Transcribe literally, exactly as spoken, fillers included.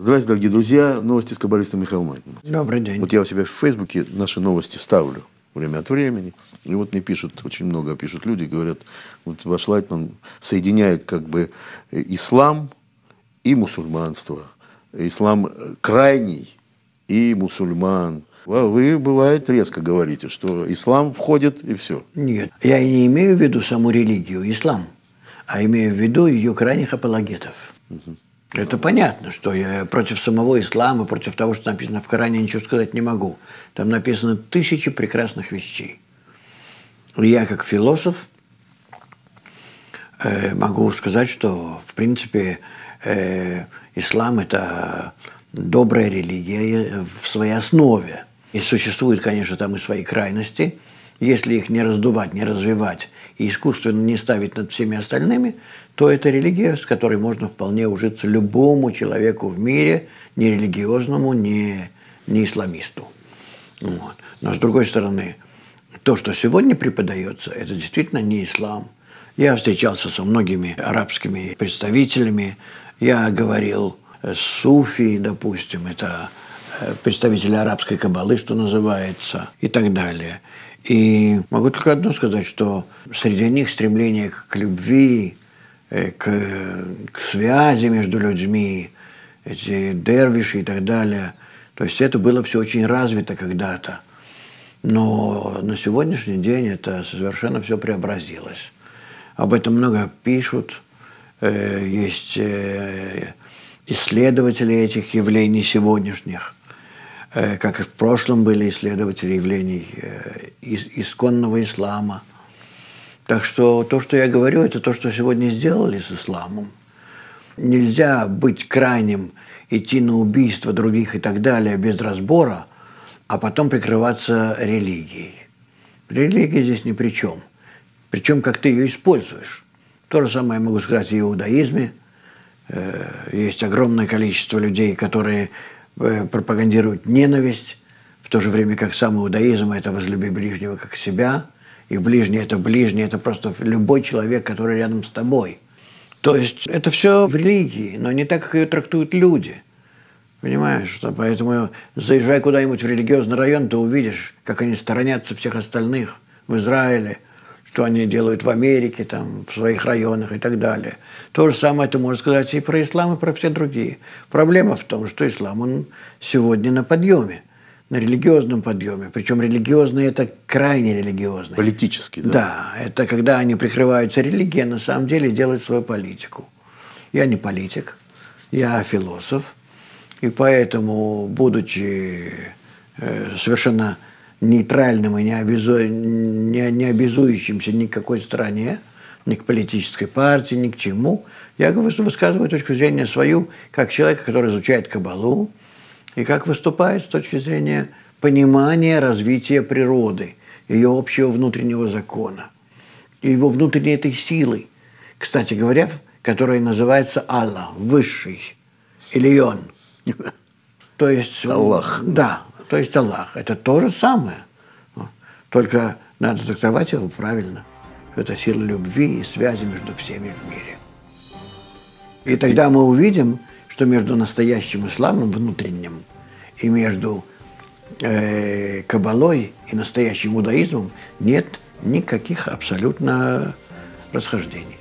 Здравствуйте, дорогие друзья. Новости с каббалистом Михаилом Майтманом. Добрый день. Вот я у себя в Фейсбуке наши новости ставлю время от времени. И вот мне пишут, очень много пишут люди, говорят, вот ваш Лайтман соединяет как бы ислам и мусульманство. Ислам крайний и мусульман. Вы, бывает, резко говорите, что ислам входит и все. Нет, я и не имею в виду саму религию, ислам, а имею в виду ее крайних апологетов. Угу. Это понятно, что я против самого ислама, против того, что написано в Коране, ничего сказать не могу. Там написано тысячи прекрасных вещей. Я, как философ, э, могу сказать, что, в принципе, э, ислам – это добрая религия в своей основе. И существуют, конечно, там и свои крайности. Если их не раздувать, не развивать и искусственно не ставить над всеми остальными, то это религия, с которой можно вполне ужиться любому человеку в мире, ни религиозному, ни, ни исламисту. Вот. Но, с другой стороны, то, что сегодня преподается, это действительно не ислам. Я встречался со многими арабскими представителями. Я говорил с суфи, допустим, это представители арабской каббалы, что называется, и так далее. И могу только одно сказать, что среди них стремление к любви, к, к связи между людьми, эти дервиши и так далее. То есть это было все очень развито когда-то. Но на сегодняшний день это совершенно все преобразилось. Об этом много пишут. Есть исследователи этих явлений сегодняшних, как и в прошлом были исследователи явлений исконного ислама. Так что то, что я говорю, это то, что сегодня сделали с исламом. Нельзя быть крайним, идти на убийство других и так далее без разбора, а потом прикрываться религией. Религия здесь ни при чем. Причем, как ты ее используешь. То же самое я могу сказать о иудаизме. Есть огромное количество людей, которые пропагандируют ненависть, в то же время как сам иудаизм – это возлюби ближнего как себя, и ближний – это ближний, это просто любой человек, который рядом с тобой. То есть это все в религии, но не так, как ее трактуют люди. Понимаешь? Поэтому заезжай куда-нибудь в религиозный район, ты увидишь, как они сторонятся всех остальных в Израиле, что они делают в Америке, там, в своих районах и так далее. То же самое ты можешь сказать и про ислам, и про все другие. Проблема в том, что ислам, он сегодня на подъеме, на религиозном подъеме. Причем религиозный – это крайне религиозный. Политический, да? Да, это когда они прикрываются религией, а на самом деле делают свою политику. Я не политик, я философ, и поэтому, будучи э, совершенно нейтральным и не, обязу... не, не обязующимся ни к какой стране, ни к политической партии, ни к чему, я высказываю точку зрения свою, как человек, который изучает каббалу, и как выступает с точки зрения понимания развития природы, ее общего внутреннего закона, и его внутренней этой силы, кстати говоря, которая называется Аллах, высший, Ильон. То есть Аллах. Да. То есть Аллах. Это то же самое. Только надо трактовать его правильно. Это сила любви и связи между всеми в мире. И тогда мы увидим, что между настоящим исламом внутренним и между э, каббалой и настоящим иудаизмом нет никаких абсолютно расхождений.